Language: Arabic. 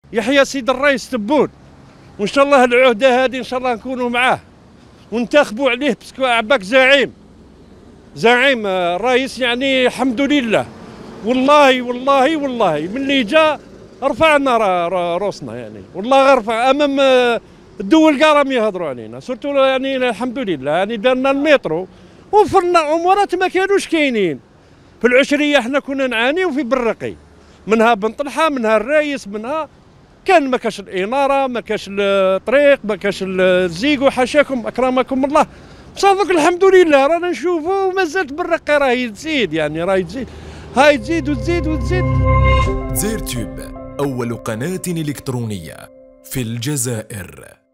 يحيى سيد الرئيس تبون، وان شاء الله العهده هذه ان شاء الله نكونوا معاه وننتخبوا عليه، باسكو عباك زعيم الرئيس، يعني الحمد لله. والله والله والله من اللي جاء رفعنا روسنا، يعني والله رفع امام الدول كاع راهم يهضروا علينا، سورتو يعني الحمد لله. يعني دارنا المترو وفرنا امورات ما كانوش كاينين. في العشريه احنا كنا نعانيو في بالرقي، منها بن طلحه، منها الرايس، منها كان ما كاش الاناره، ما كاش الطريق، ما كاش الزيكو، حاشاكم اكرمكم الله. صافوك الحمد لله رانا نشوفوا ومازالت بالرقي راهي تزيد، يعني راهي تزيد، هاي تزيد وتزيد وتزيد. دزاير تيوب أول قناة إلكترونية في الجزائر.